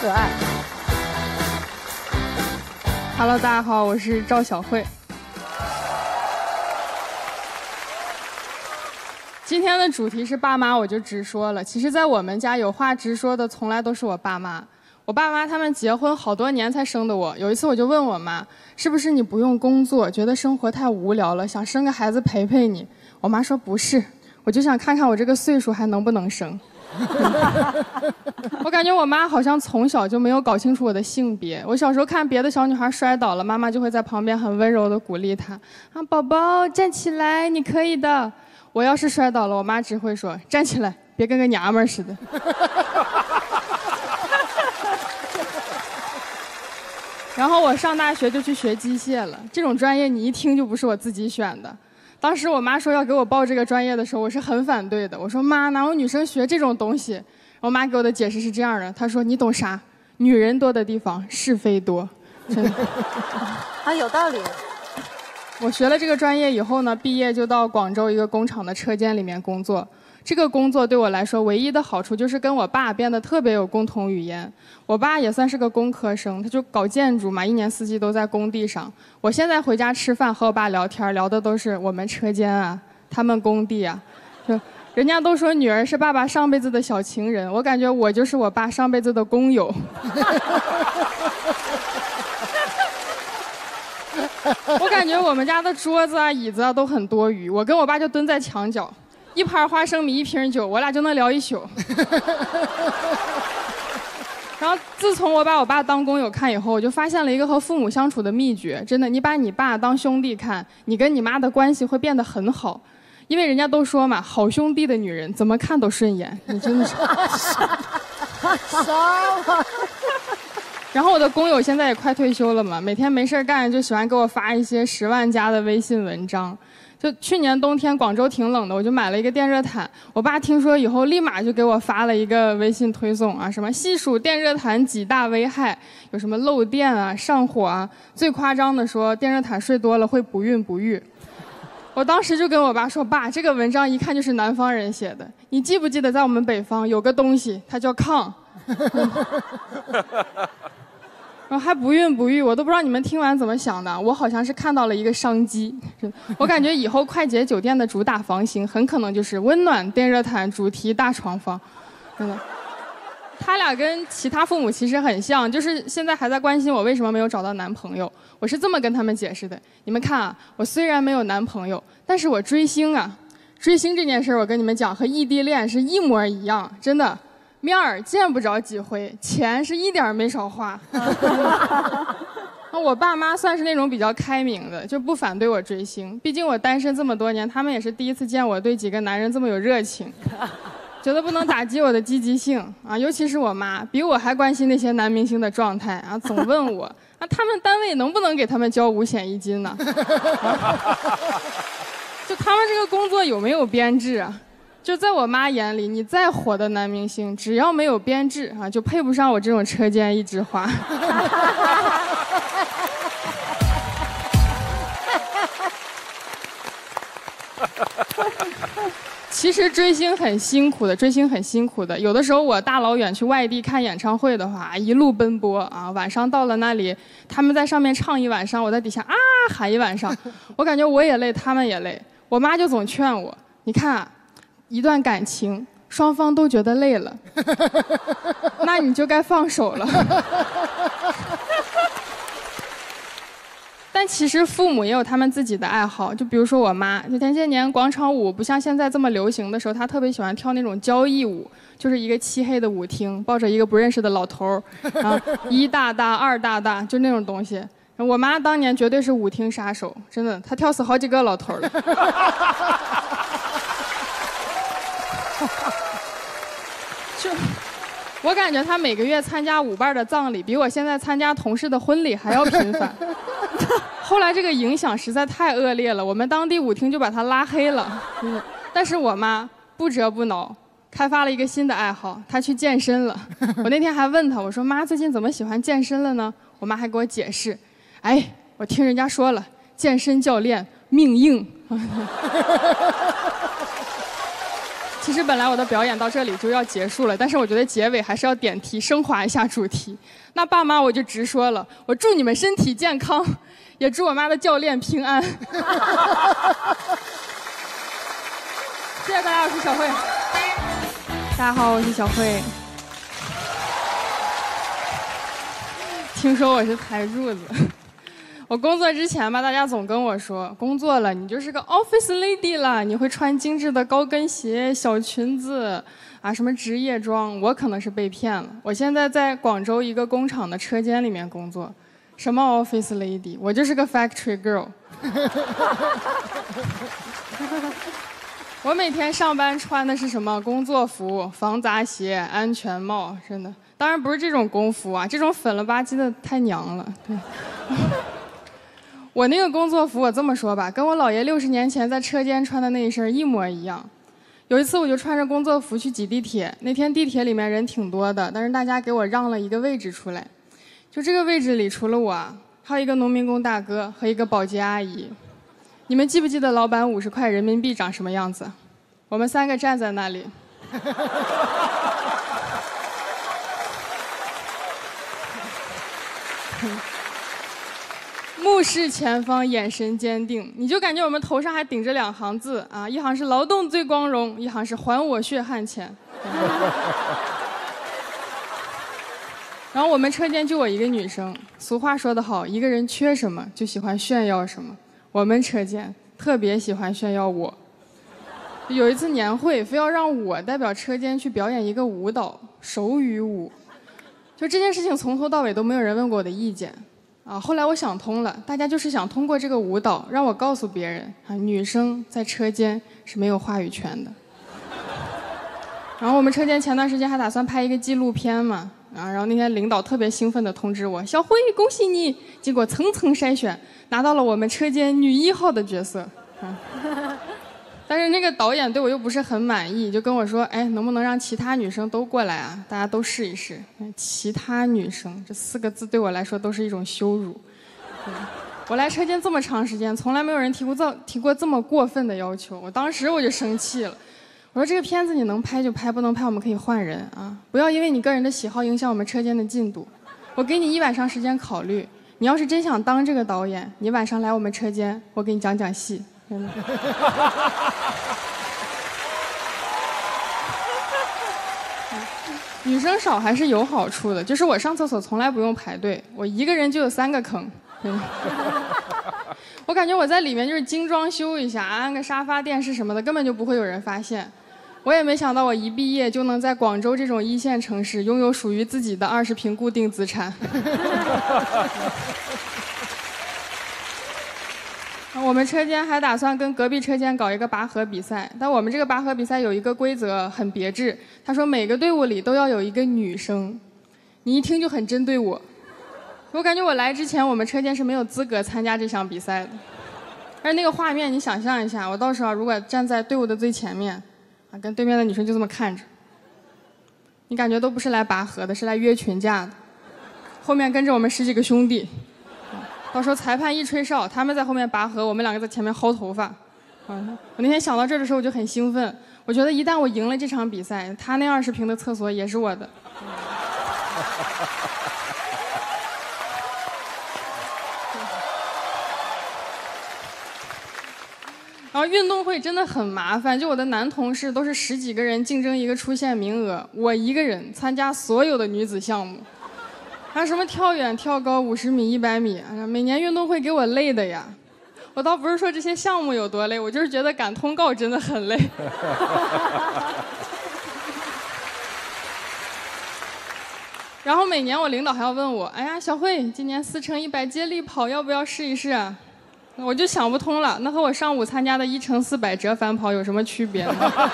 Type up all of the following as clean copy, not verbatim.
可爱。 Hello， 大家好，我是赵小慧。今天的主题是爸妈，我就直说了。其实，在我们家有话直说的，从来都是我爸妈。我爸妈他们结婚好多年才生的我。有一次我就问我妈，是不是你不用工作，觉得生活太无聊了，想生个孩子陪陪你？我妈说不是，我就想看看我这个岁数还能不能生。我感觉我妈好像从小就没有搞清楚我的性别。我小时候看别的小女孩摔倒了，妈妈就会在旁边很温柔地鼓励她啊，宝宝站起来，你可以的。我要是摔倒了，我妈只会说站起来，别跟个娘们儿似的。然后我上大学就去学机械了，这种专业你一听就不是我自己选的。当时我妈说要给我报这个专业的时候，我是很反对的。我说妈，哪有女生学这种东西？我妈给我的解释是这样的，她说你懂啥？女人多的地方是非多。真的啊，有道理。 我学了这个专业以后呢，毕业就到广州一个工厂的车间里面工作。这个工作对我来说唯一的好处就是跟我爸变得特别有共同语言。我爸也算是个工科生，他就搞建筑嘛，一年四季都在工地上。我现在回家吃饭和我爸聊天，聊的都是我们车间啊，他们工地啊。就人家都说女儿是爸爸上辈子的小情人，我感觉我就是我爸上辈子的工友。我感觉我们家的桌子啊、椅子啊都很多余，我跟我爸就蹲在墙角。一盘花生米，一瓶酒，我俩就能聊一宿。然后自从我把我爸当工友看以后，我就发现了一个和父母相处的秘诀。真的，你把你爸当兄弟看，你跟你妈的关系会变得很好。因为人家都说嘛，好兄弟的女人怎么看都顺眼。你真的是。然后我的工友现在也快退休了嘛，每天没事干就喜欢给我发一些10万加的微信文章。就去年冬天广州挺冷的，我就买了一个电热毯。我爸听说以后立马就给我发了一个微信推送啊，什么细数电热毯几大危害，有什么漏电啊、上火啊，最夸张的说电热毯睡多了会不孕不育。我当时就跟我爸说，爸，这个文章一看就是南方人写的。你记不记得在我们北方有个东西，它叫炕。然后还不孕不育，我都不知道你们听完怎么想的。我好像是看到了一个商机，我感觉以后快捷酒店的主打房型很可能就是温暖电热毯主题大床房，真的。他俩跟其他父母其实很像，就是现在还在关心我为什么没有找到男朋友。我是这么跟他们解释的：你们看啊，我虽然没有男朋友，但是我追星啊，追星这件事我跟你们讲，和异地恋是一模一样，真的。面儿见不着几回，钱是一点没少花。我爸妈算是那种比较开明的，就不反对我追星。毕竟我单身这么多年，他们也是第一次见我对几个男人这么有热情，觉得不能打击我的积极性啊。尤其是我妈，比我还关心那些男明星的状态啊，总问我啊，他们单位能不能给他们交5险1金呢？就他们这个工作有没有编制啊？就在我妈眼里，你再火的男明星，只要没有编制啊，就配不上我这种车间一枝花。其实追星很辛苦的，追星很辛苦的。有的时候我大老远去外地看演唱会的话，一路奔波啊，晚上到了那里，他们在上面唱一晚上，我在底下啊喊一晚上，我感觉我也累，他们也累。我妈就总劝我，你看啊。一段感情，双方都觉得累了，那你就该放手了。但其实父母也有他们自己的爱好，就比如说我妈，就前些年广场舞不像现在这么流行的时候，她特别喜欢跳那种交谊舞，就是一个漆黑的舞厅，抱着一个不认识的老头儿，啊，1大大2大大，就那种东西。我妈当年绝对是舞厅杀手，真的，她跳死好几个老头了。就我感觉他每个月参加舞伴的葬礼，比我现在参加同事的婚礼还要频繁。后来这个影响实在太恶劣了，我们当地舞厅就把他拉黑了。但是我妈不折不挠，开发了一个新的爱好，她去健身了。我那天还问她，我说妈，最近怎么喜欢健身了呢？我妈还给我解释，哎，我听人家说了，健身教练命硬。 其实本来我的表演到这里就要结束了，但是我觉得结尾还是要点题，升华一下主题。那爸妈我就直说了，我祝你们身体健康，也祝我妈的教练平安。谢谢大家，我是小慧。大家好，我是小慧。听说我是台柱子。我工作之前吧，大家总跟我说，工作了你就是个 office lady 了，你会穿精致的高跟鞋、小裙子啊，什么职业装。我可能是被骗了。我现在在广州一个工厂的车间里面工作，什么 office lady， 我就是个 factory girl。我每天上班穿的是什么？工作服、防砸鞋、安全帽，真的。当然不是这种工服啊，这种粉了吧唧的太娘了。对。我那个工作服，我这么说吧，跟我姥爷60年前在车间穿的那一身一模一样。有一次我就穿着工作服去挤地铁，那天地铁里面人挺多的，但是大家给我让了一个位置出来。就这个位置里，除了我，还有一个农民工大哥和一个保洁阿姨。你们记不记得老板50块人民币长什么样子？我们3个站在那里。目视前方，眼神坚定，你就感觉我们头上还顶着2行字啊，一行是劳动最光荣，一行是还我血汗钱。然后我们车间就我一个女生，俗话说得好，一个人缺什么就喜欢炫耀什么。我们车间特别喜欢炫耀我。有一次年会，非要让我代表车间去表演一个舞蹈，手语舞。就这件事情从头到尾都没有人问过我的意见。后来我想通了，大家就是想通过这个舞蹈让我告诉别人女生在车间是没有话语权的。然后我们车间前段时间还打算拍一个纪录片嘛，然后那天领导特别兴奋地通知我，小慧恭喜你，经过层层筛选，拿到了我们车间女1号的角色。但是那个导演对我又不是很满意，就跟我说，能不能让其他女生都过来啊？大家都试一试。其他女生这4个字对我来说都是一种羞辱。我来车间这么长时间，从来没有人提过这么过分的要求。我当时我就生气了，我说这个片子你能拍就拍，不能拍我们可以换人啊！不要因为你个人的喜好影响我们车间的进度。我给你1晚上时间考虑，你要是真想当这个导演，你晚上来我们车间，我给你讲讲戏。真的。女生少还是有好处的，就是我上厕所从来不用排队，我一个人就有3个坑。我感觉我在里面就是精装修一下，安个沙发、电视什么的，根本就不会有人发现。我也没想到我一毕业就能在广州这种1线城市拥有属于自己的20平固定资产。我们车间还打算跟隔壁车间搞一个拔河比赛，但我们这个拔河比赛有一个规则很别致，他说每个队伍里都要有一个女生。你一听就很针对我，我感觉我来之前我们车间是没有资格参加这项比赛的。而那个画面你想象一下，我到时候如果站在队伍的最前面跟对面的女生就这么看着，你感觉都不是来拔河的，是来约群架的。后面跟着我们10几个兄弟，到时候裁判一吹哨，他们在后面拔河，我们2个在前面薅头发。我那天想到这儿的时候我就很兴奋，我觉得一旦我赢了这场比赛，他那20平的厕所也是我的。然后运动会真的很麻烦，就我的男同事都是10几个人竞争一个出线名额，我一个人参加所有的女子项目，还有什么跳远、跳高、50米、100米，每年运动会给我累的呀。我倒不是说这些项目有多累，我就是觉得赶通告真的很累。然后每年我领导还要问我，哎呀，小慧，今年4×100接力跑要不要试一试啊？我就想不通了，那和我上午参加的1×400折返跑有什么区别呢？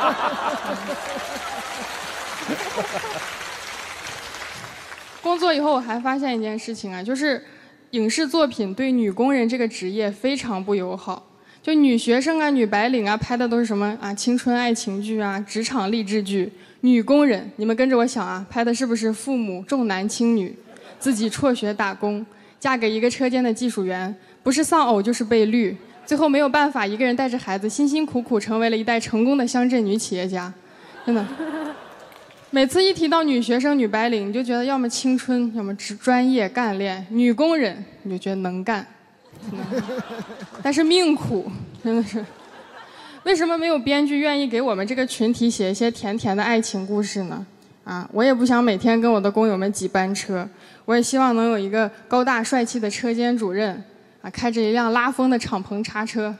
工作以后我还发现一件事情啊，就是影视作品对女工人这个职业非常不友好。就女学生啊、女白领啊，拍的都是什么啊青春爱情剧啊、职场励志剧。女工人，你们跟着我想啊，拍的是不是父母重男轻女，自己辍学打工，嫁给一个车间的技术员，不是丧偶就是被绿，最后没有办法，一个人带着孩子辛辛苦苦成为了一代成功的乡镇女企业家。 真的。每次一提到女学生、女白领，你就觉得要么青春，要么专业干练；女工人，你就觉得能干。但是命苦，真的是。为什么没有编剧愿意给我们这个群体写一些甜甜的爱情故事呢？啊，我也不想每天跟我的工友们挤班车，我也希望能有一个高大帅气的车间主任，啊，开着一辆拉风的敞篷叉车。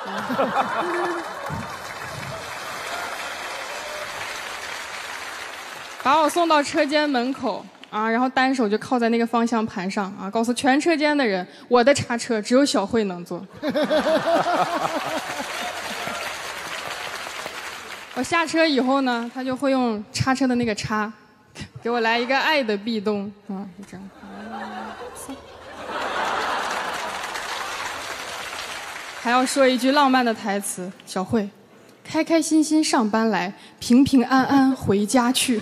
把我送到车间门口啊，然后单手就靠在那个方向盘上啊，告诉全车间的人，我的叉车只有小慧能坐。我下车以后呢，他就会用叉车的那个叉，给我来一个爱的壁咚啊，就这样。还要说一句浪漫的台词：小慧，开开心心上班来，平平安安回家去。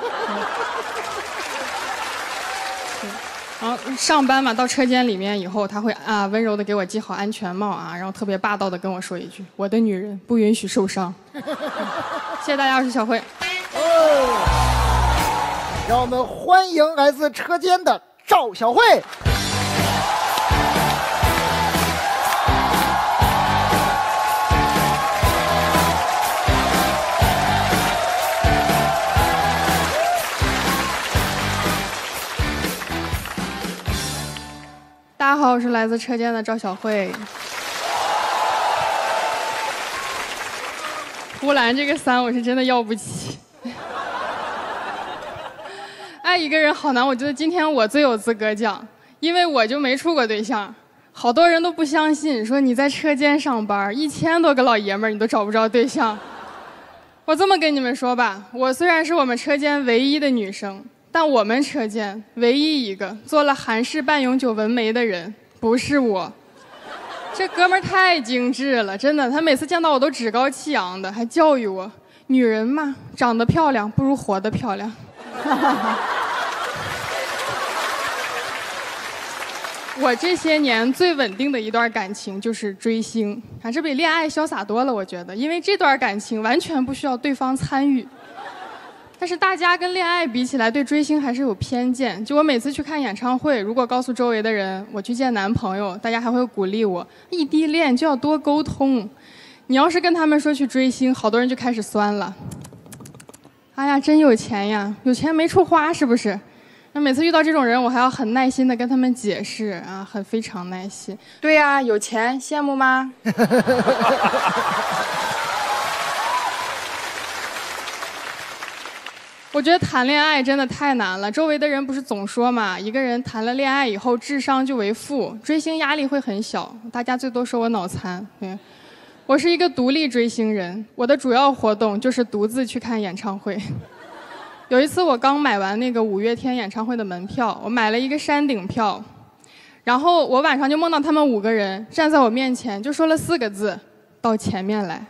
然后上班嘛，到车间里面以后，他会啊温柔的给我系好安全帽啊，然后特别霸道的跟我说一句：“我的女人不允许受伤。”谢谢大家，我是小慧。 让我们欢迎来自车间的赵小慧。 大家好，我是来自车间的赵小慧。呼兰这个3我是真的要不起。爱一个人好难，我觉得今天我最有资格讲，因为我就没处过对象。好多人都不相信，说你在车间上班，1000多个老爷们儿你都找不着对象。我这么跟你们说吧，我虽然是我们车间唯一的女生，但我们车间唯一一个做了韩式半永久纹眉的人不是我。这哥们儿太精致了，真的，他每次见到我都趾高气扬的，还教育我，女人嘛，长得漂亮不如活得漂亮。我这些年最稳定的一段感情就是追星啊，这比恋爱潇洒多了，我觉得，因为这段感情完全不需要对方参与。但是大家跟恋爱比起来，对追星还是有偏见。就我每次去看演唱会，如果告诉周围的人我去见男朋友，大家还会鼓励我，异地恋就要多沟通。你要是跟他们说去追星，好多人就开始酸了。哎呀，真有钱呀，有钱没处花是不是？那每次遇到这种人，我还要很耐心的跟他们解释啊，非常耐心。对呀，有钱，羡慕吗？我觉得谈恋爱真的太难了，周围的人不是总说嘛，一个人谈了恋爱以后智商就为负，追星压力会很小，大家最多说我脑残。对，我是一个独立追星人，我的主要活动就是独自去看演唱会。有一次我刚买完那个5月天演唱会的门票，我买了一个山顶票，然后我晚上就梦到他们5个人站在我面前，就说了4个字：到前面来。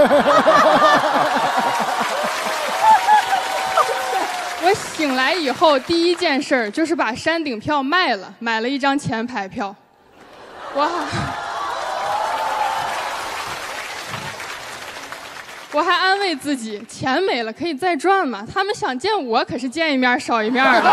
我醒来以后第一件事儿就是把山顶票卖了，买了一张前排票。我还安慰自己，钱没了可以再赚嘛，他们想见我可是见一面少一面的。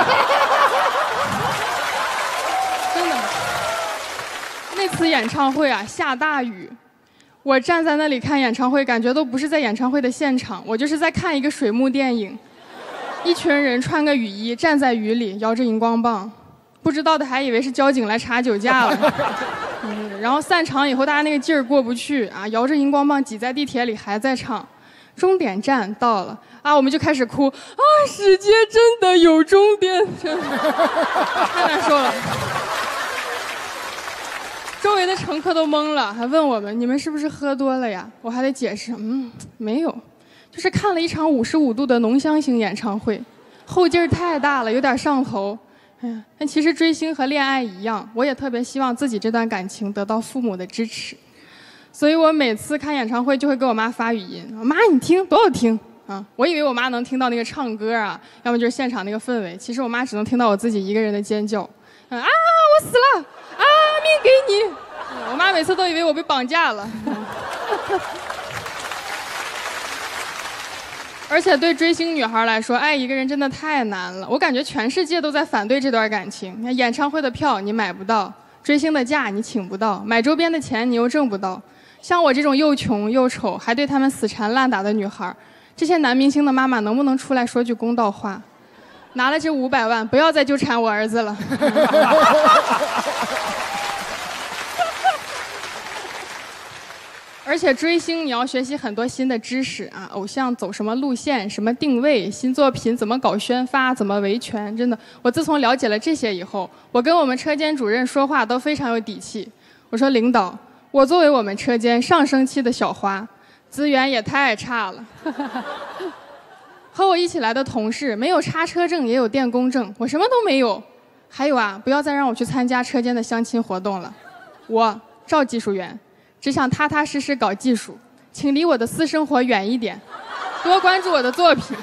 真的，那次演唱会啊，下大雨，我站在那里看演唱会，感觉都不是在演唱会的现场，我就是在看一个水幕电影。一群人穿个雨衣站在雨里摇着荧光棒，不知道的还以为是交警来查酒驾了。然后散场以后，大家那个劲儿过不去啊，摇着荧光棒挤在地铁里还在唱。终点站到了啊，我们就开始哭啊！世界真的有终点，真的太难受了。周围的乘客都懵了，还问我们：“你们是不是喝多了呀？”我还得解释，没有。就是看了一场55度的浓香型演唱会，后劲儿太大了，有点上头。哎呀，但其实追星和恋爱一样，我也特别希望自己这段感情得到父母的支持，所以我每次看演唱会就会给我妈发语音：“妈，你听多好听啊！”我以为我妈能听到那个唱歌啊，要么就是现场那个氛围，其实我妈只能听到我自己一个人的尖叫：“啊，我死了！啊，命给你！”我妈每次都以为我被绑架了。而而且对追星女孩来说，爱一个人真的太难了。我感觉全世界都在反对这段感情。你看，演唱会的票你买不到，追星的假你请不到，买周边的钱你又挣不到。像我这种又穷又丑，还对他们死缠烂打的女孩，这些男明星的妈妈能不能出来说句公道话？拿了这500万，不要再纠缠我儿子了。而且追星你要学习很多新的知识啊，偶像走什么路线，什么定位，新作品怎么搞宣发，怎么维权，真的，我自从了解了这些以后，我跟我们车间主任说话都非常有底气。我说领导，我作为我们车间上升期的小花，资源也太差了。和我一起来的同事没有叉车证也有电工证，我什么都没有。还有啊，不要再让我去参加车间的相亲活动了。我赵技术员只想踏踏实实搞技术，请离我的私生活远一点，多关注我的作品。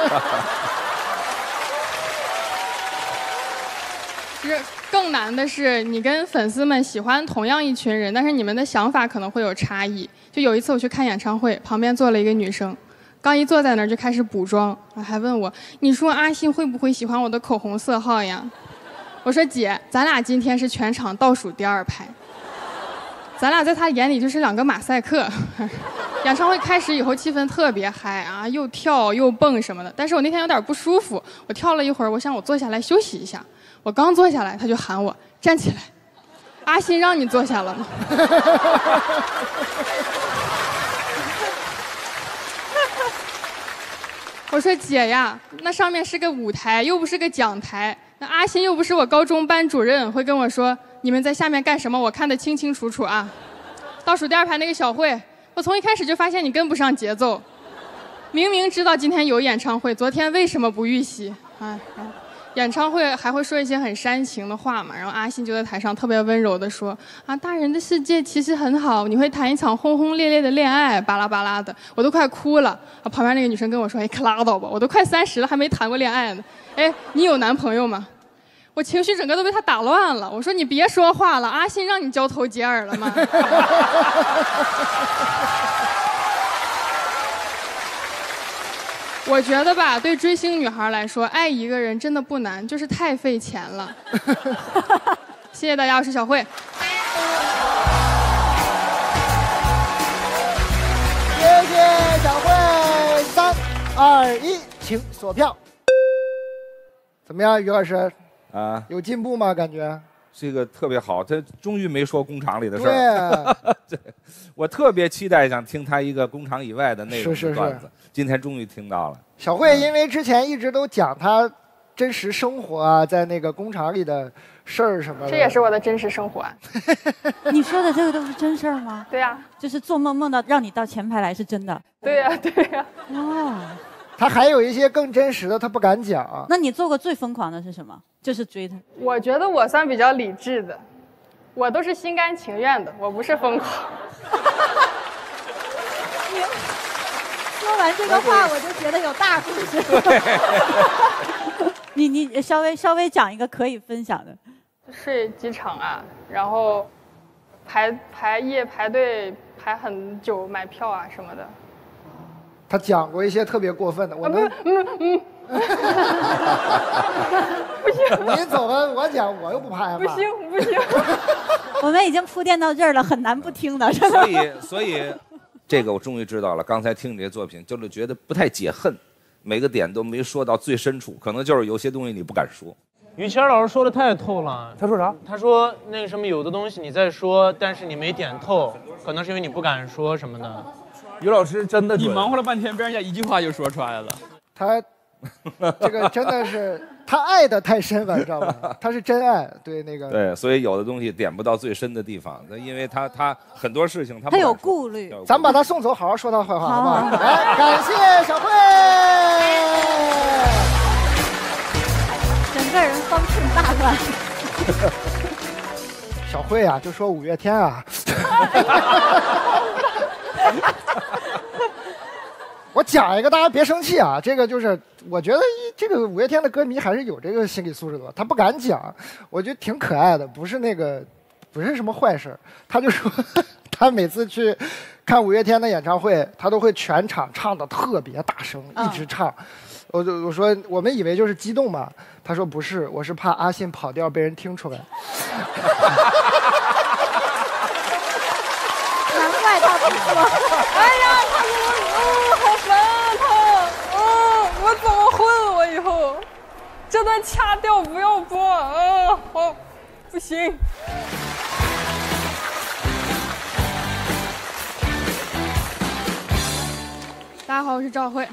其实更难的是，你跟粉丝们喜欢同样一群人，但是你们的想法可能会有差异。就有一次我去看演唱会，旁边坐了一个女生，刚一坐在那儿就开始补妆，还问我：“你说阿信会不会喜欢我的口红色号呀？”我说：“姐，咱俩今天是全场倒数第2排。”咱俩在他眼里就是2个马赛克。演唱会开始以后，气氛特别嗨啊，又跳又蹦什么的。但是我那天有点不舒服，我跳了一会儿，我想我坐下来休息一下。我刚坐下来，他就喊我站起来。阿信让你坐下了吗？我说姐呀，那上面是个舞台，又不是个讲台。那阿信又不是我高中班主任，会跟我说你们在下面干什么？我看得清清楚楚啊。倒数第2排那个小慧，我从一开始就发现你跟不上节奏。明明知道今天有演唱会，昨天为什么不预习？哎，演唱会还会说一些很煽情的话嘛。然后阿信就在台上特别温柔地说啊，大人的世界其实很好，你会谈一场轰轰烈烈的恋爱，巴拉巴拉的，我都快哭了。啊，旁边那个女生跟我说，哎，可拉倒吧，我都快30了，还没谈过恋爱呢。哎，你有男朋友吗？我情绪整个都被他打乱了。我说你别说话了，阿信让你交头接耳了吗？我觉得吧，对追星女孩来说，爱一个人真的不难，就是太费钱了。谢谢大家，我是小慧。 谢谢小慧，3、2、1，请锁票。怎么样，于老师？ 啊， 有进步吗？感觉？ 这个特别好，他终于没说工厂里的事儿。 对，我特别期待想听他一个工厂以外的内容的段子，今天终于听到了。 小慧因为之前一直都讲她真实生活啊，在那个工厂里的事儿什么的。 这也是我的真实生活啊。 你说的这个都是真事儿吗？ 对呀。 就是做梦梦到让你到前排来是真的。 对呀，对呀。 哦。 他还有一些更真实的，他不敢讲。 那你做过最疯狂的是什么？就是追他。 我觉得我算比较理智的，我都是心甘情愿的，我不是疯狂。 说完这个话，我就觉得有大故事。你稍微讲一个可以分享的。 睡机场啊，然后夜排队排很久买票啊什么的。 他讲过一些特别过分的，我能。 不行， 你走了，我讲，我又不怕。 不行不行。 我们已经铺垫到这儿了，很难不听的。 所以，这个我终于知道了。刚才听你这作品，就是觉得不太解恨，每个点都没说到最深处，可能就是有些东西你不敢说。 于谦老师说的太透了。 他说啥？ 他说那个什么，有的东西你在说，但是你没点透，可能是因为你不敢说什么的。 于老师真的准， 你忙活了半天，被人家一句话就说出来了。 他这个真的是他爱的太深了，知道吗？他是真爱，对那个。 对，所以有的东西点不到最深的地方，因为他很多事情他有顾虑。 咱们把他送走，好好说他坏话，好不好？来，感谢小慧， 整个人方寸大乱。 小慧啊，就说五月天啊。我讲一个，大家别生气啊。这个就是，我觉得这个五月天的歌迷还是有这个心理素质的，他不敢讲，我觉得挺可爱的，不是那个不是什么坏事。他就说，他每次去看五月天的演唱会，他都会全场唱的特别大声，一直唱。我说我们以为就是激动嘛，他说不是，我是怕阿信跑调被人听出来。 难怪他不说。 哎呀，他说好烦啊他，我怎么混我以后？这段掐掉不要播好，不行。大家好，我是赵慧。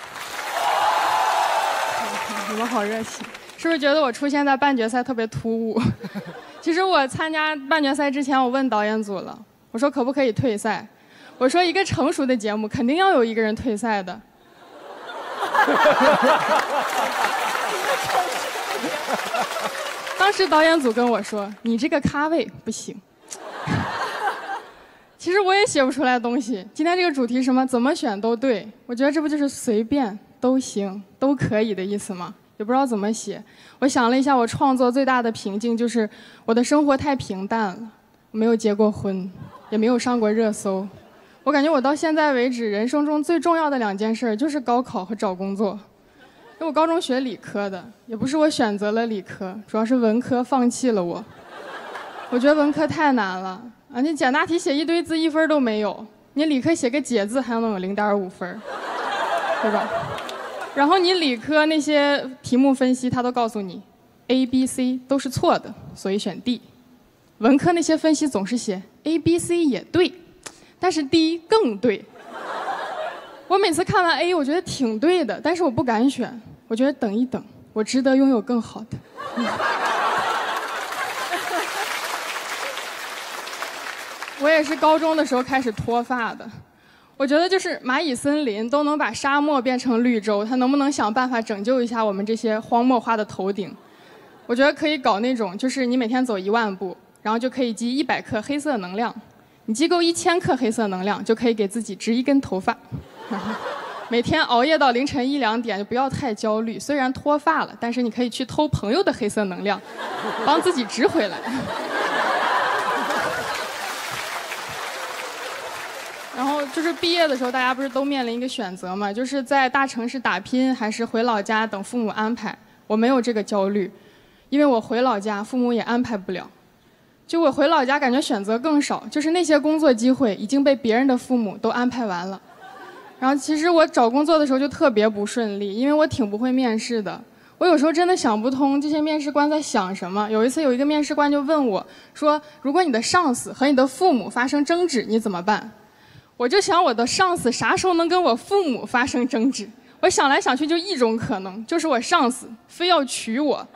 你们好热情，是不是觉得我出现在半决赛特别突兀？其实我参加半决赛之前，我问导演组了，我说可不可以退赛？我说一个成熟的节目肯定要有一个人退赛的。当时导演组跟我说：“你这个咖位不行。”其实我也写不出来东西。今天这个主题什么怎么选都对，我觉得这不就是随便都行都可以的意思吗？也不知道怎么写。我想了一下，我创作最大的瓶颈就是我的生活太平淡了，我没有结过婚，也没有上过热搜。我感觉我到现在为止，人生中最重要的2件事就是高考和找工作。因为我高中学理科的，也不是我选择了理科，主要是文科放弃了我。我觉得文科太难了啊！你简答题写一堆字1分都没有，你理科写个解字还能有0.5分，对吧？然后你理科那些题目分析，他都告诉你 A、B、C 都是错的，所以选 D。文科那些分析总是写 A、B、C 也对，但是 D 更对。我每次看完 A， 我觉得挺对的，但是我不敢选，我觉得等一等，我值得拥有更好的。我也是高中的时候开始脱发的，我觉得就是蚂蚁森林都能把沙漠变成绿洲，它能不能想办法拯救一下我们这些荒漠化的头顶？我觉得可以搞那种，就是你每天走1万步，然后就可以积100克黑色能量，你积够1000克黑色能量，就可以给自己植1根头发。每天熬夜到凌晨1、2点，就不要太焦虑。虽然脱发了，但是你可以去偷朋友的黑色能量，帮自己植回来。然后就是毕业的时候，大家不是都面临一个选择嘛，就是在大城市打拼，还是回老家等父母安排。我没有这个焦虑，因为我回老家，父母也安排不了。就我回老家，感觉选择更少，就是那些工作机会已经被别人的父母都安排完了。然后其实我找工作的时候就特别不顺利，因为我挺不会面试的。我有时候真的想不通这些面试官在想什么。有一次有一个面试官就问我说：“如果你的上司和你的父母发生争执，你怎么办？”我就想我的上司啥时候能跟我父母发生争执？我想来想去就一种可能，就是我上司非要娶我。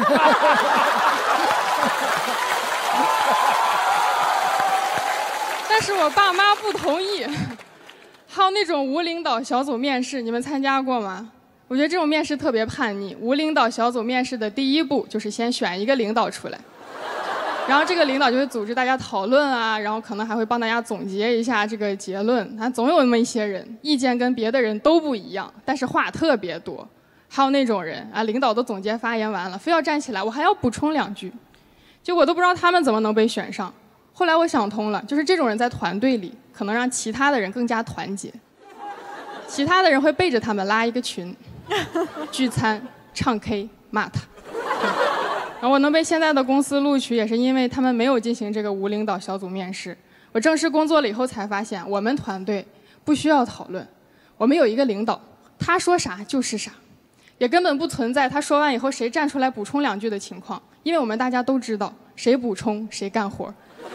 但是我爸妈不同意。还有那种无领导小组面试，你们参加过吗？我觉得这种面试特别叛逆。无领导小组面试的第一步就是先选一个领导出来，然后这个领导就会组织大家讨论啊，然后可能还会帮大家总结一下这个结论。总有那么一些人意见跟别的人都不一样，但是话特别多。还有那种人啊，领导都总结发言完了，非要站起来，我还要补充2句，就我都不知道他们怎么能被选上。后来我想通了，就是这种人在团队里可能让其他的人更加团结，其他的人会背着他们拉一个群，聚餐、唱 K、骂他。然后我能被现在的公司录取，也是因为他们没有进行这个无领导小组面试。我正式工作了以后才发现，我们团队不需要讨论，我们有一个领导，他说啥就是啥，也根本不存在他说完以后谁站出来补充2句的情况，因为我们大家都知道谁补充谁干活。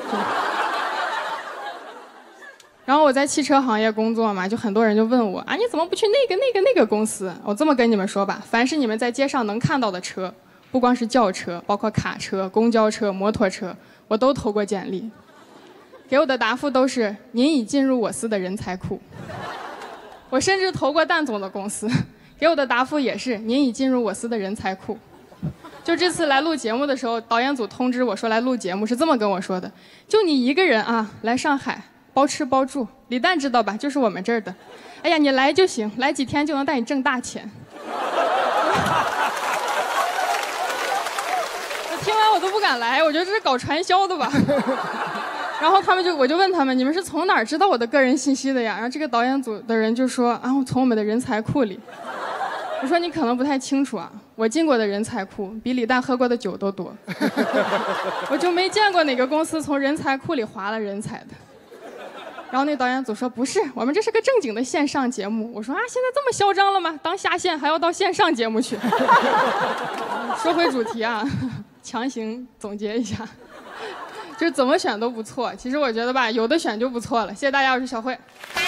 然后我在汽车行业工作嘛，就很多人就问我啊，你怎么不去那个公司？我这么跟你们说吧，凡是你们在街上能看到的车，不光是轿车，包括卡车、公交车、摩托车，我都投过简历，给我的答复都是您已进入我司的人才库。我甚至投过蛋总的公司，给我的答复也是您已进入我司的人才库。就这次来录节目的时候，导演组通知我说来录节目是这么跟我说的：就你一个人啊，来上海包吃包住，李诞知道吧？就是我们这儿的。哎呀，你来就行，来几天就能带你挣大钱。我听完我都不敢来，我觉得这是搞传销的吧。然后我就问他们，你们是从哪儿知道我的个人信息的呀？然后这个导演组的人就说啊，我从我们的人才库里。我说你可能不太清楚啊，我进过的人才库比李诞喝过的酒都多。我就没见过哪个公司从人才库里划了人才的。然后那导演组说不是，我们这是个正经的线上节目。我说啊，现在这么嚣张了吗？当下线还要到线上节目去？说回主题啊，强行总结一下，就是怎么选都不错。其实我觉得吧，有的选就不错了。谢谢大家，我是小慧。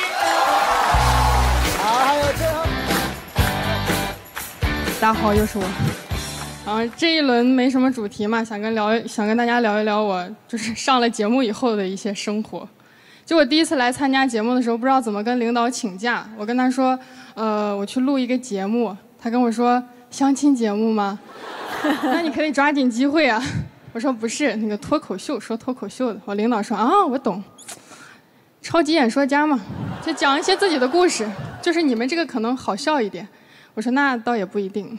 好，还有最后。 大家好，又是我。然后这一轮没什么主题嘛，想跟大家聊一聊我就是上了节目以后的一些生活。就我第一次来参加节目的时候，不知道怎么跟领导请假。我跟他说，我去录一个节目。他跟我说，相亲节目吗？那你可以抓紧机会啊。我说不是，那个脱口秀，说脱口秀的。我领导说啊，我懂，超级演说家嘛，就讲一些自己的故事，就是你们这个可能好笑一点。我说那倒也不一定。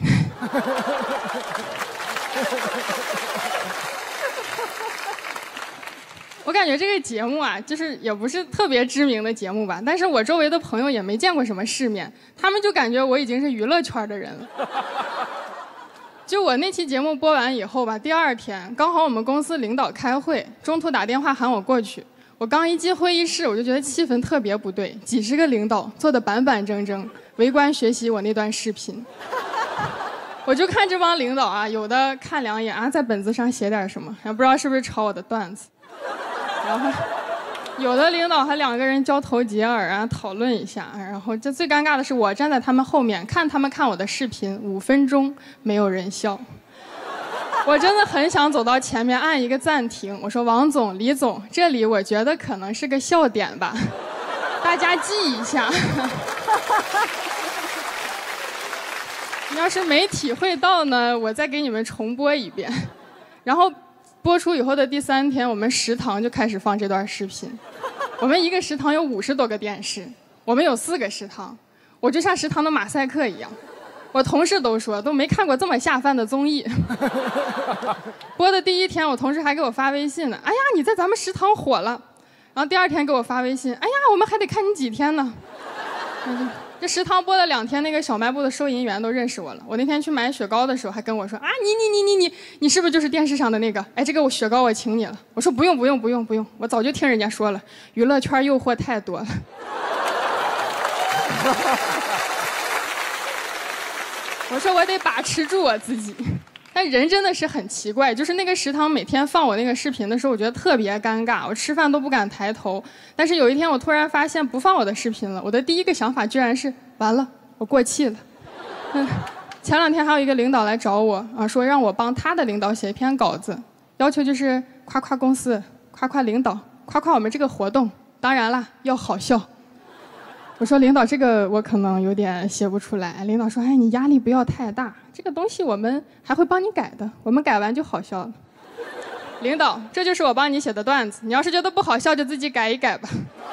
我感觉这个节目啊，就是也不是特别知名的节目吧，但是我周围的朋友也没见过什么世面，他们就感觉我已经是娱乐圈的人了。就我那期节目播完以后吧，第二天刚好我们公司领导开会，中途打电话喊我过去。我刚一进会议室，我就觉得气氛特别不对，几十个领导坐得板板正正，围观学习我那段视频。我就看这帮领导啊，有的看两眼啊，在本子上写点什么，也不知道是不是抄我的段子。然后有的领导还两个人交头接耳啊，讨论一下。然后这最尴尬的是，我站在他们后面看他们看我的视频，5分钟没有人笑。我真的很想走到前面按一个暂停，我说王总、李总，这里我觉得可能是个笑点吧，大家记一下。你要是没体会到呢，我再给你们重播一遍。然后播出以后的第3天，我们食堂就开始放这段视频。我们一个食堂有50多个电视，我们有4个食堂，我就像食堂的马赛克一样。我同事都说都没看过这么下饭的综艺。播的第1天，我同事还给我发微信呢，哎呀，你在咱们食堂火了。然后第2天给我发微信，哎呀，我们还得看你几天呢。这食堂播了2天，那个小卖部的收银员都认识我了。我那天去买雪糕的时候，还跟我说啊，你是不是就是电视上的那个？哎，这个雪糕我请你了。我说不用，我早就听人家说了，娱乐圈诱惑太多了。我说我得把持住我自己。但人真的是很奇怪，就是那个食堂每天放我那个视频的时候，我觉得特别尴尬，我吃饭都不敢抬头。但是有一天我突然发现不放我的视频了，我的第一个想法居然是完了，我过气了。前2天还有一个领导来找我啊，说让我帮他的领导写一篇稿子，要求就是夸夸公司，夸夸领导，夸夸我们这个活动，当然啦，要好笑。我说领导，这个我可能有点写不出来。领导说，哎，你压力不要太大，这个东西我们还会帮你改的，我们改完就好笑了。领导，这就是我帮你写的段子，你要是觉得不好笑就自己改一改吧。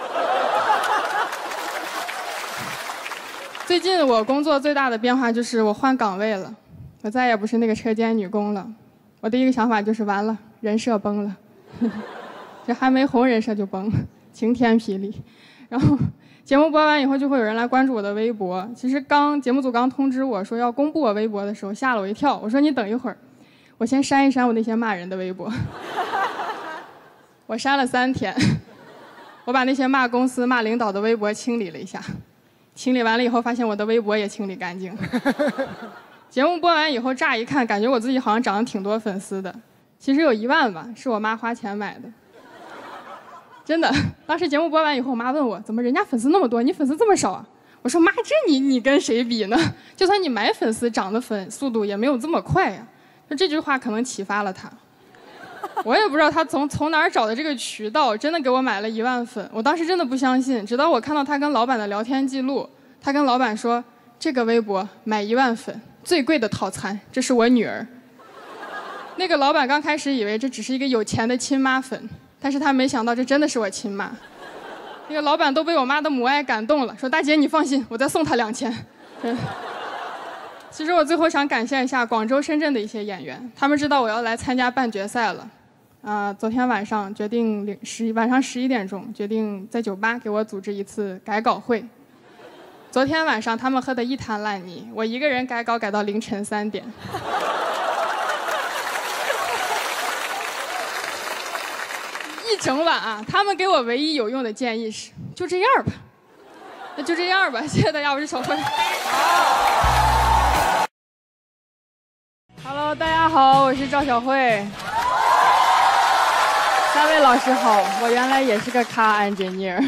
最近我工作最大的变化就是我换岗位了，我再也不是那个车间女工了。我第一个想法就是完了，人设崩了。这还没红人设就崩了，晴天霹雳。然后节目播完以后，就会有人来关注我的微博。其实节目组刚通知我说要公布我微博的时候，吓了我一跳。我说你等一会儿，我先删一删我那些骂人的微博。我删了3天，我把那些骂公司、骂领导的微博清理了一下。清理完了以后，发现我的微博也清理干净。节目播完以后，乍一看感觉我自己好像涨了挺多粉丝的，其实有1万吧，是我妈花钱买的。真的，当时节目播完以后，我妈问我怎么人家粉丝那么多，你粉丝这么少啊？我说妈，这你跟谁比呢？就算你买粉丝涨的速度也没有这么快呀。就这句话可能启发了他，我也不知道他从哪儿找的这个渠道，真的给我买了1万粉。我当时真的不相信，直到我看到他跟老板的聊天记录，他跟老板说这个微博买1万粉，最贵的套餐，这是我女儿。那个老板刚开始以为这只是一个有钱的亲妈粉。但是他没想到这真的是我亲妈，那个老板都被我妈的母爱感动了，说大姐你放心，我再送她2000。 其实我最后想感谢一下广州、深圳的一些演员，他们知道我要来参加半决赛了。昨天晚上决定晚上11点钟决定在酒吧给我组织一次改稿会。昨天晚上他们喝得一滩烂泥，我一个人改稿改到凌晨3点。一整晚啊，他们给我唯一有用的建议是：就这样吧。那就这样吧，谢谢大家，我是小慧。Hello， 大家好，我是赵小慧。3位老师好，我原来也是个car engineer。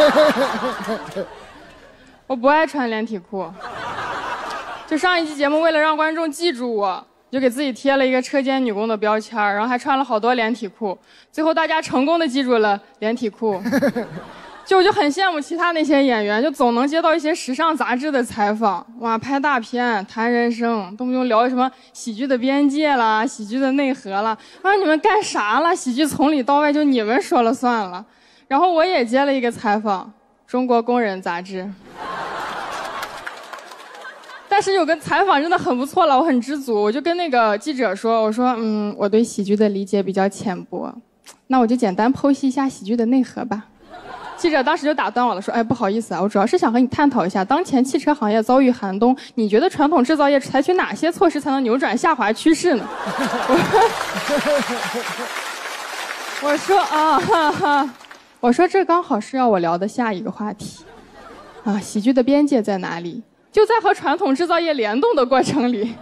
我不爱穿连体裤，就上一期节目为了让观众记住我，就给自己贴了一个车间女工的标签，然后还穿了好多连体裤，最后大家成功的记住了连体裤。我就很羡慕其他那些演员，就总能接到一些时尚杂志的采访，哇，拍大片、谈人生，动不动聊什么喜剧的边界啦、喜剧的内核啦，你们干啥了？喜剧从里到外就你们说了算了。然后我也接了一个采访，中国工人杂志。但是有个采访真的很不错了，我很知足，我就跟那个记者说，我说我对喜剧的理解比较浅薄，那我就简单剖析一下喜剧的内核吧。记者当时就打断我了，说：“哎，不好意思啊，我主要是想和你探讨一下，当前汽车行业遭遇寒冬，你觉得传统制造业采取哪些措施才能扭转下滑趋势呢？”我说我说这刚好是要我聊的下一个话题，喜剧的边界在哪里？就在和传统制造业联动的过程里。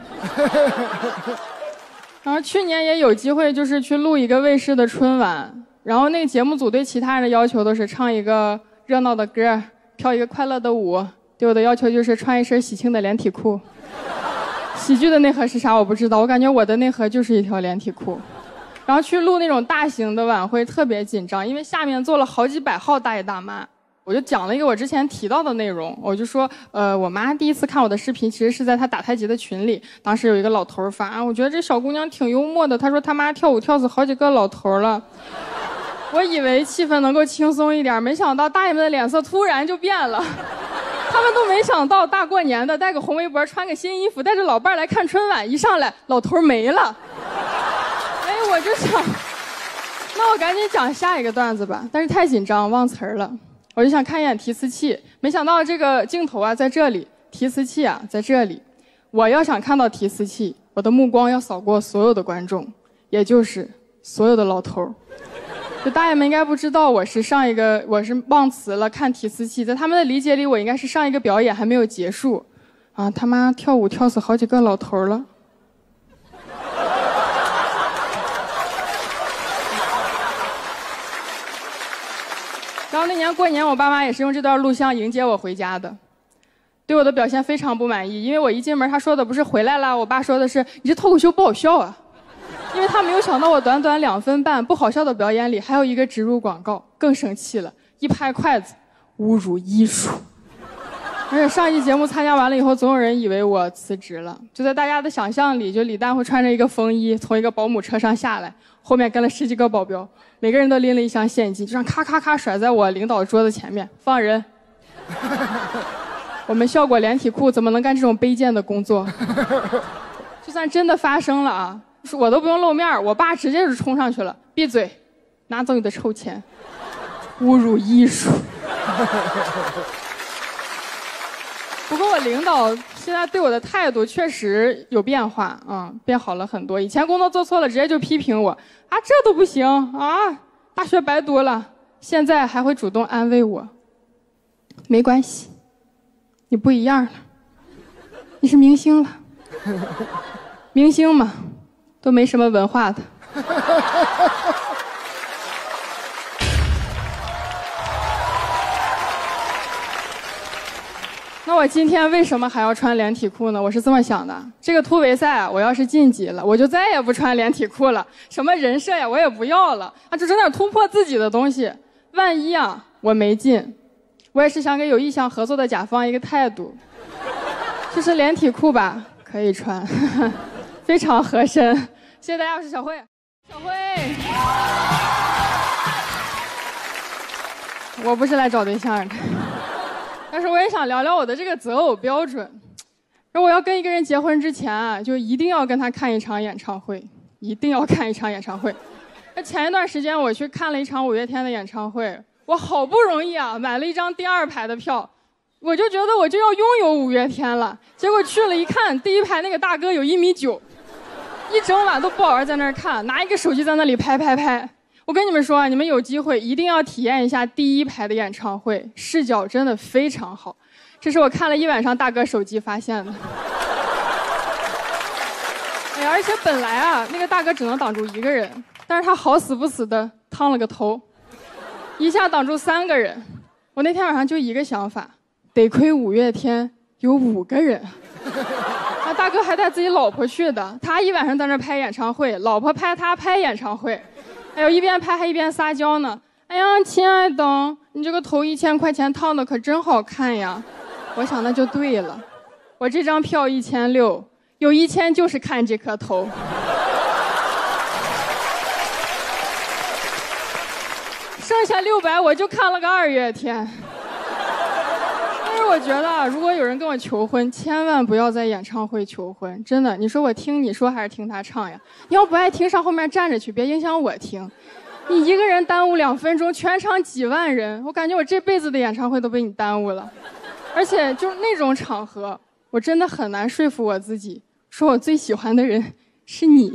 然后去年也有机会，就是去录一个卫视的春晚。然后那个节目组对其他人的要求都是唱一个热闹的歌，跳一个快乐的舞，对我的要求就是穿一身喜庆的连体裤。喜剧的内核是啥我不知道，我感觉我的内核就是一条连体裤。然后去录那种大型的晚会特别紧张，因为下面坐了好几百号大爷大妈。我就讲了一个我之前提到的内容，我就说我妈第一次看我的视频其实是在她打太极的群里，当时有一个老头发我觉得这小姑娘挺幽默的，她说她妈跳舞跳死好几个老头了。我以为气氛能够轻松一点，没想到大爷们的脸色突然就变了。他们都没想到大过年的戴个红围脖，穿个新衣服，带着老伴来看春晚，一上来老头没了。我就想，那我赶紧讲下一个段子吧，但是太紧张忘词儿了。我就想看一眼提词器，没想到这个镜头在这里，提词器在这里。我要想看到提词器，我的目光要扫过所有的观众，也就是所有的老头。就大爷们应该不知道我是忘词了看提词器，在他们的理解里我应该是上一个表演还没有结束他妈跳舞跳死好几个老头了。然后那年过年我爸妈也是用这段录像迎接我回家的，对我的表现非常不满意，因为我一进门他说的不是回来了，我爸说的是你这脱口秀不好笑啊。因为他没有想到我短短2分半不好笑的表演里还有一个植入广告，更生气了，一拍筷子，侮辱艺术。而且上一期节目参加完了以后，总有人以为我辞职了。就在大家的想象里，就李诞会穿着一个风衣从一个保姆车上下来，后面跟了10几个保镖，每个人都拎了一箱现金，就这样咔咔咔甩在我领导桌子前面，放人。我们效果连体裤怎么能干这种卑贱的工作？就算真的发生了我都不用露面，我爸直接就冲上去了，闭嘴，拿走你的臭钱，侮辱艺术。不过我领导现在对我的态度确实有变化变好了很多。以前工作做错了直接就批评我这都不行大学白读了，现在还会主动安慰我，没关系，你不一样了，你是明星了。明星嘛都没什么文化的。那我今天为什么还要穿连体裤呢？我是这么想的，这个突围赛我要是晋级了，我就再也不穿连体裤了，什么人设呀我也不要了就整点突破自己的东西。万一我没进，我也是想给有意向合作的甲方一个态度，就是连体裤吧可以穿，非常合身。谢谢大家，我是小慧。小慧，我不是来找对象的，但是我也想聊聊我的这个择偶标准。 而我要跟一个人结婚之前啊，就一定要跟他看一场演唱会，一定要看一场演唱会。那前一段时间我去看了一场五月天的演唱会，我好不容易啊买了一张第2排的票，我就觉得我就要拥有五月天了。结果去了一看，第1排那个大哥有1.9米，一整晚都不好好在那儿看，拿一个手机在那里拍。我跟你们说啊，你们有机会一定要体验一下第1排的演唱会，视角真的非常好。这是我看了一晚上大哥手机发现的。哎呀，而且本来啊，那个大哥只能挡住1个人，但是他好死不死的烫了个头，一下挡住3个人。我那天晚上就一个想法，得亏五月天有5个人。那大哥还带自己老婆去的，他一晚上在那拍演唱会，老婆拍他拍演唱会，还有一边拍还一边撒娇呢。哎呀，亲爱的，你这个头1000块钱烫的可真好看呀！我想那就对了，我这张票1600，有1000就是看这颗头。剩下600我就看了个2月天。但是我觉得，如果有人跟我求婚，千万不要在演唱会求婚，真的。你说我听你说还是听他唱呀？你要不爱听，上后面站着去，别影响我听。你一个人耽误2分钟，全场几万人，我感觉我这辈子的演唱会都被你耽误了。而且就是那种场合，我真的很难说服我自己，说我最喜欢的人是你。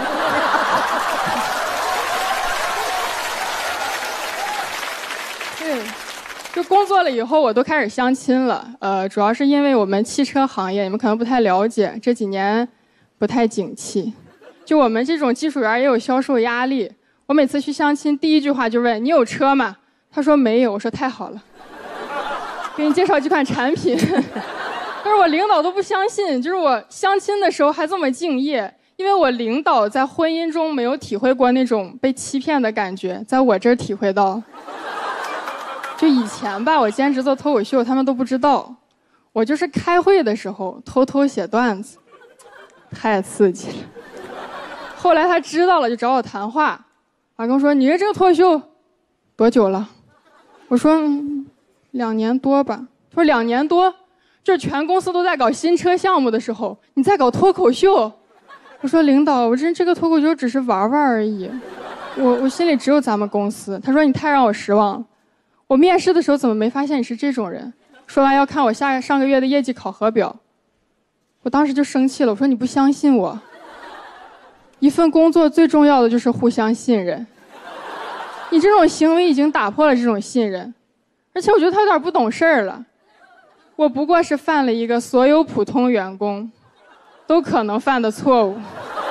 对，就工作了以后，我都开始相亲了。主要是因为我们汽车行业，你们可能不太了解，这几年不太景气。就我们这种技术员也有销售压力。我每次去相亲，第一句话就问你有车吗？他说没有，我说太好了，给你介绍几款产品。但是我领导都不相信，就是我相亲的时候还这么敬业，因为我领导在婚姻中没有体会过那种被欺骗的感觉，在我这儿体会到。就以前吧，我兼职做脱口秀，他们都不知道，我就是开会的时候偷偷写段子，太刺激了。后来他知道了，就找我谈话。跟我说：“你这个脱口秀多久了？”我说：“2年多吧。”他说：“2年多，就是全公司都在搞新车项目的时候，你在搞脱口秀。”我说：“领导，我这个脱口秀只是玩玩而已，我心里只有咱们公司。”他说：“你太让我失望了，我面试的时候怎么没发现你是这种人？”说完要看我上个月的业绩考核表，我当时就生气了，我说：“你不相信我？一份工作最重要的就是互相信任，你这种行为已经打破了这种信任，而且我觉得他有点不懂事儿了。我不过是犯了一个所有普通员工都可能犯的错误，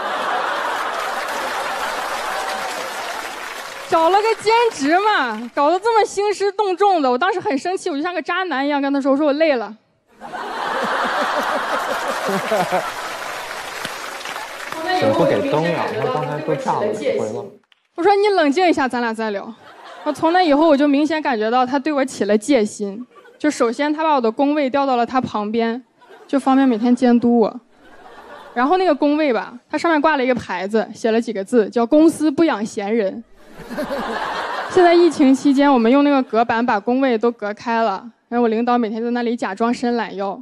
找了个兼职嘛，搞得这么兴师动众的，我当时很生气，我就像个渣男一样跟他说：“我说我累了。” 怎么不给灯呀？他刚才都炸了1回了。 我说你冷静一下，咱俩再聊。从那以后，我就明显感觉到他对我起了戒心。就首先，他把我的工位调到了他旁边，就方便每天监督我。然后那个工位吧，它上面挂了一个牌子，写了几个字，叫“公司不养闲人”。现在疫情期间，我们用那个隔板把工位都隔开了，然后我领导每天在那里假装伸懒腰，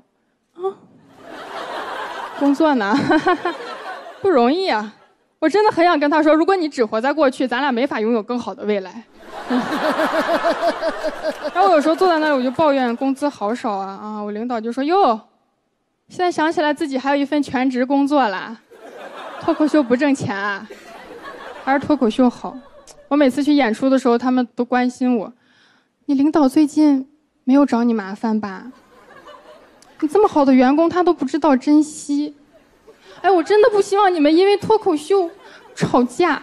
工作呢。不容易啊！我真的很想跟他说，如果你只活在过去，咱俩没法拥有更好的未来。然后我有时候坐在那里，我就抱怨工资好少啊！我领导就说：“哟，现在想起来自己还有一份全职工作啦，脱口秀不挣钱啊，还是脱口秀好。”我每次去演出的时候，他们都关心我：“你领导最近没有找你麻烦吧？你这么好的员工，他都不知道珍惜。”哎，我真的不希望你们因为脱口秀吵架。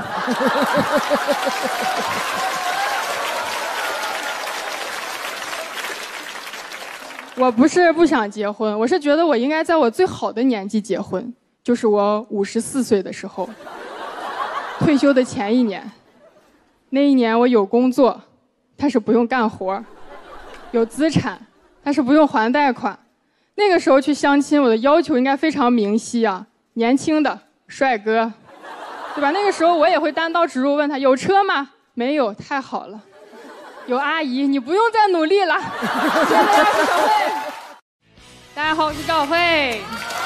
我不是不想结婚，我是觉得我应该在我最好的年纪结婚，就是我54岁的时候，退休的前1年。那一年我有工作，但是不用干活；有资产，但是不用还贷款。那个时候去相亲，我的要求应该非常明晰啊，年轻的帅哥，对吧？那个时候我也会单刀直入问他有车吗？没有，太好了。有阿姨，你不用再努力了。现在20小会。 大家好，我是赵慧。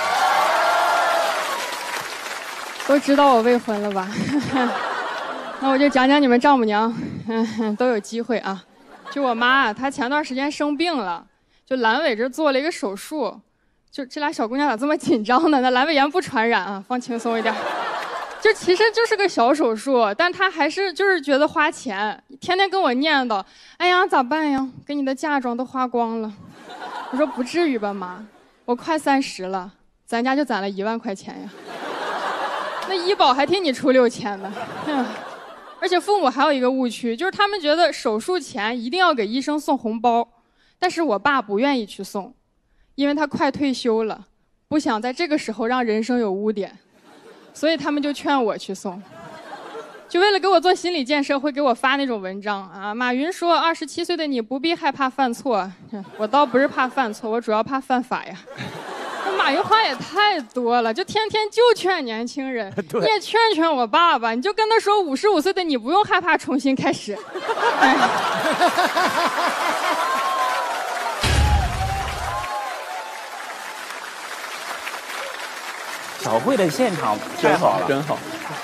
都知道我未婚了吧？那我就讲讲你们丈母娘，都有机会啊。就我妈，她前段时间生病了，就阑尾这做了一个手术。就这俩小姑娘咋这么紧张呢？那阑尾炎不传染啊，放轻松一点。就其实就是个小手术，但她还是就是觉得花钱，天天跟我念叨，哎呀咋办呀？给你的嫁妆都花光了。我说不至于吧妈，我快30了，咱家就攒了1万块钱呀。那医保还替你出6000呢。而且父母还有一个误区，就是他们觉得手术前一定要给医生送红包，但是我爸不愿意去送，因为他快退休了，不想在这个时候让人生有污点，所以他们就劝我去送。就为了给我做心理建设，会给我发那种文章啊。马云说，27岁的你不必害怕犯错，我倒不是怕犯错，我主要怕犯法呀。马云话也太多了，就天天就劝年轻人，你也劝劝我爸爸，你就跟他说55岁的你不用害怕重新开始。 小慧的现场真好了， 真好。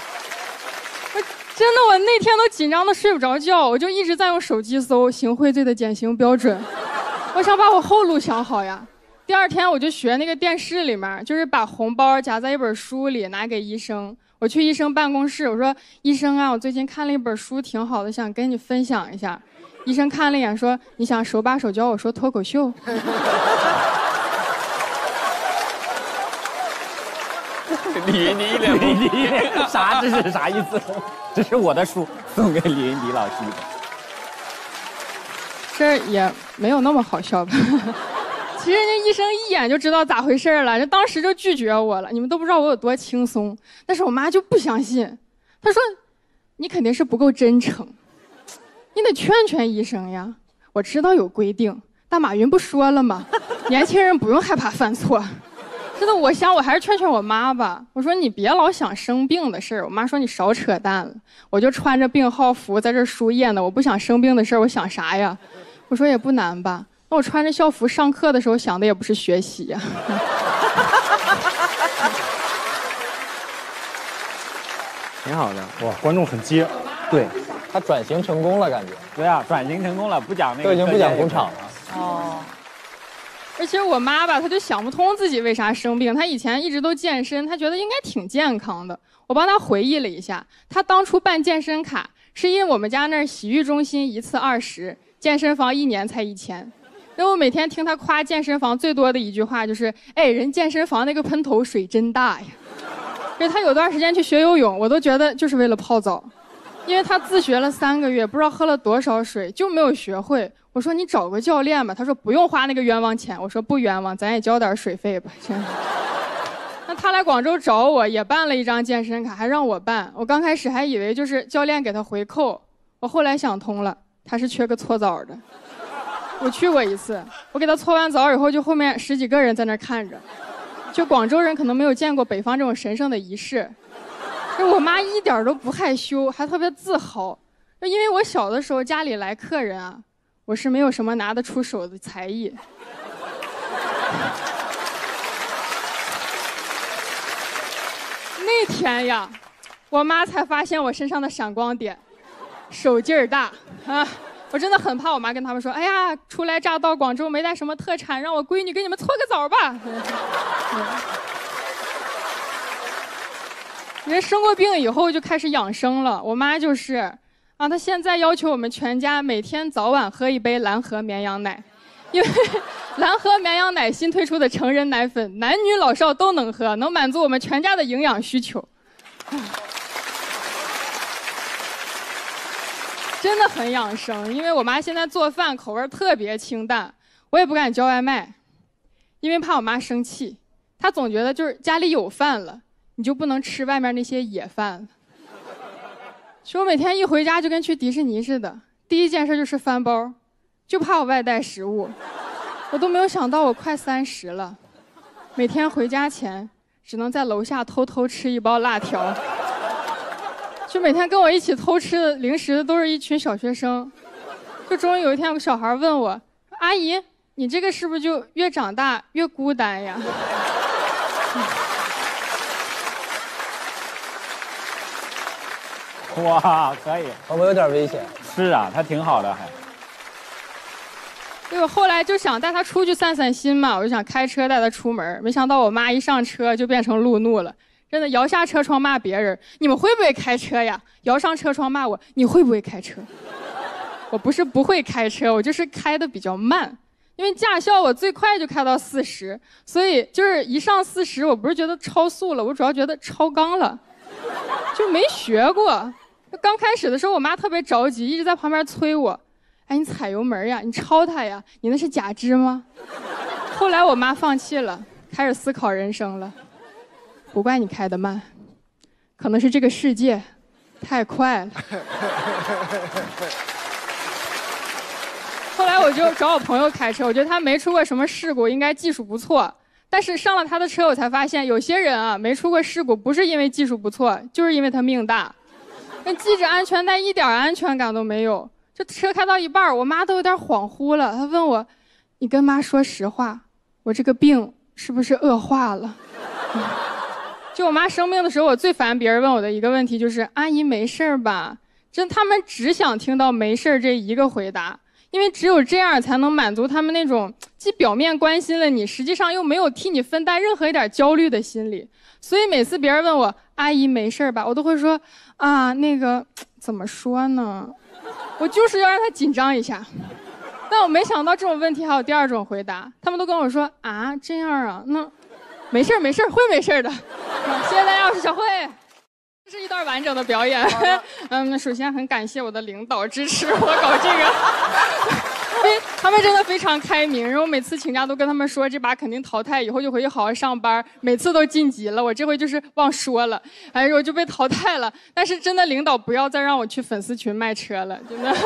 真的，我那天都紧张的睡不着觉，我就一直在用手机搜行贿罪的减刑标准，我想把我后路想好呀。第2天我就学那个电视里面，就是把红包夹在一本书里拿给医生。我去医生办公室，我说医生啊，我最近看了一本书挺好的，想跟你分享一下。医生看了一眼说，你想手把手教我说脱口秀？ 李云迪一脸懵逼， 啥？这是啥意思？这是我的书，送给李云迪老师的。 这也没有那么好笑吧？其实人家医生一眼就知道咋回事了，就当时就拒绝我了。你们都不知道我有多轻松，但是我妈就不相信，她说：“你肯定是不够真诚，你得劝劝医生呀。我知道有规定，但马云不说了吗？年轻人不用害怕犯错。”真的，我想我还是劝劝我妈吧。我说你别老想生病的事儿。我妈说你少扯淡了。我就穿着病号服在这输液呢，我不想生病的事儿，我想啥呀？我说也不难吧。那我穿着校服上课的时候想的也不是学习呀。 挺好的， 哇，观众很接。 对， 他转型成功了，感觉。 对啊，转型成功了，不讲那个。 都已经不讲工厂了。 哦。而且我妈吧，她就想不通自己为啥生病。她以前一直都健身，她觉得应该挺健康的。我帮她回忆了一下，她当初办健身卡是因为我们家那儿洗浴中心1次20，健身房1年才1000。然后我每天听她夸健身房最多的一句话就是：哎，人健身房那个喷头水真大呀。因为她有段时间去学游泳，我都觉得就是为了泡澡，因为她自学了3个月，不知道喝了多少水就没有学会。我说你找个教练吧，他说不用花那个冤枉钱。我说不冤枉，咱也交点水费吧。那他来广州找我，也办了一张健身卡，还让我办。我刚开始还以为就是教练给他回扣，我后来想通了，他是缺个搓澡的。我去过一次，我给他搓完澡以后，就后面10几个人在那看着。就广州人可能没有见过北方这种神圣的仪式。就我妈一点都不害羞，还特别自豪。因为我小的时候家里来客人啊，我是没有什么拿得出手的才艺。那天呀，我妈才发现我身上的闪光点，手劲儿大啊！我真的很怕我妈跟他们说：“哎呀，初来乍到广州没带什么特产，让我闺女给你们搓个澡吧。”人生过病以后就开始养生了，我妈就是啊，她现在要求我们全家每天早晚喝一杯蓝河绵羊奶，因为蓝河绵羊奶新推出的成人奶粉，男女老少都能喝，能满足我们全家的营养需求。真的很养生，因为我妈现在做饭口味特别清淡，我也不敢叫外卖，因为怕我妈生气。她总觉得就是家里有饭了，你就不能吃外面那些野饭了。其实我每天一回家就跟去迪士尼似的，第一件事就是翻包，就怕我外带食物。我都没有想到我快30了，每天回家前只能在楼下偷偷吃一包辣条。就每天跟我一起偷吃的零食的都是一群小学生。就终于有一天有个小孩问我：“阿姨， 你这个是不是就越长大越孤单呀？ 哇，可以， 会不会有点危险？ 是啊，他挺好的还。 对，我后来就想带他出去散散心嘛，我就想开车带他出门，没想到我妈一上车就变成路怒了，真的摇下车窗骂别人，你们会不会开车呀？摇上车窗骂我，你会不会开车？我不是不会开车，我就是开的比较慢，因为驾校我最快就开到40，所以就是一上40，我不是觉得超速了，我主要觉得超纲了，就没学过。刚开始的时候，我妈特别着急，一直在旁边催我。哎，你踩油门呀，你超他呀，你那是假肢吗？后来我妈放弃了，开始思考人生了。不怪你开得慢，可能是这个世界太快了。后来我就找我朋友开车，我觉得他没出过什么事故，应该技术不错。但是上了他的车，我才发现有些人啊没出过事故，不是因为技术不错，就是因为他命大。那系着安全带一点安全感都没有。这车开到一半，我妈都有点恍惚了。她问我：“你跟妈说实话，我这个病是不是恶化了？”就我妈生病的时候，我最烦别人问我的一个问题就是：“阿姨没事吧？”真，他们只想听到没事这一个回答，因为只有这样才能满足他们那种既表面关心了你，实际上又没有替你分担任何一点焦虑的心理。所以每次别人问我：“阿姨没事吧？”我都会说：“啊，那个怎么说呢？”我就是要让他紧张一下，但我没想到这种问题还有第二种回答，他们都跟我说啊，这样啊，那没事没事，会没事的。谢谢大家，我是小慧。这是一段完整的表演。首先很感谢我的领导支持我搞这个。他们真的非常开明，然后每次请假都跟他们说这把肯定淘汰，以后就回去好好上班，每次都晋级了，我这回就是忘说了，哎，我就被淘汰了。但是真的领导不要再让我去粉丝群卖车了，真的。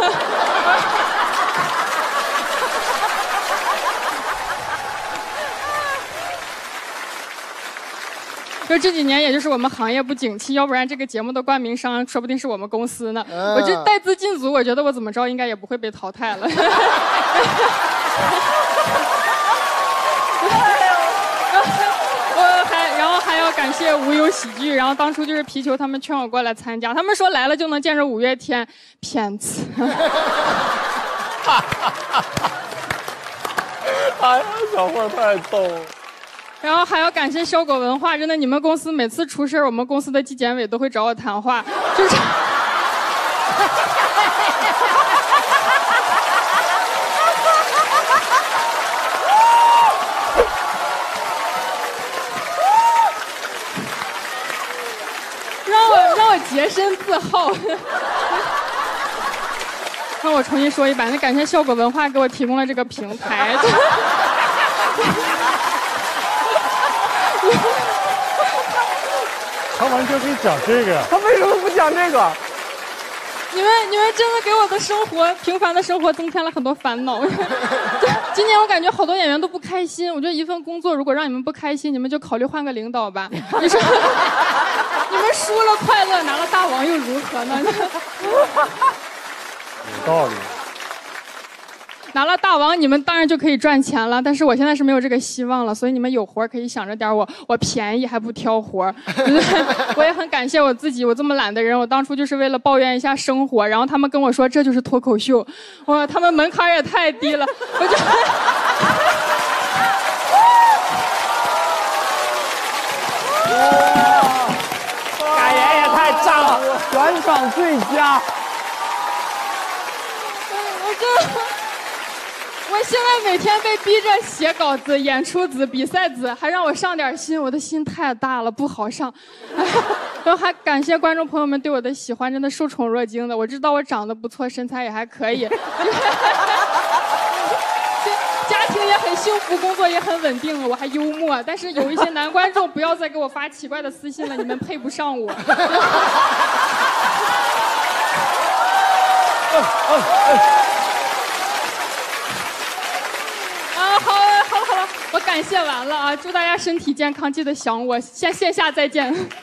就这几年，也就是我们行业不景气，要不然这个节目的冠名商说不定是我们公司呢。我这带资进组，我觉得我怎么着应该也不会被淘汰了。然后还要感谢无忧喜剧，然后当初就是皮球他们劝我过来参加，他们说来了就能见着五月天，骗子。 哎呀，小慧太逗了。 然后还要感谢笑狗文化，真的，你们公司每次出事我们公司的纪检委都会找我谈话，就是。让我洁身自好。那我重新说一版，那感谢笑狗文化给我提供了这个平台。 他完全可以讲这个， 他为什么不讲这个？ 你们真的给我的生活，平凡的生活增添了很多烦恼。今年我感觉好多演员都不开心，我觉得一份工作如果让你们不开心，你们就考虑换个领导吧。你说，你们输了快乐，拿了大王又如何呢？ 有道理。 拿了大王，你们当然就可以赚钱了。但是我现在是没有这个希望了，所以你们有活可以想着点我便宜还不挑活。我也很感谢我自己，我这么懒的人，我当初就是为了抱怨一下生活，然后他们跟我说这就是脱口秀，哇，他们门槛也太低了，我就。 哇，感言也太炸了，全场最佳。 我现在每天被逼着写稿子、演出子、比赛子，还让我上点心，我的心太大了，不好上。然后还感谢观众朋友们对我的喜欢，真的受宠若惊的。我知道我长得不错，身材也还可以，家庭也很幸福，工作也很稳定，我还幽默。但是有一些男观众不要再给我发奇怪的私信了，你们配不上我。好了，我感谢完了啊！祝大家身体健康，记得想我，线下再见。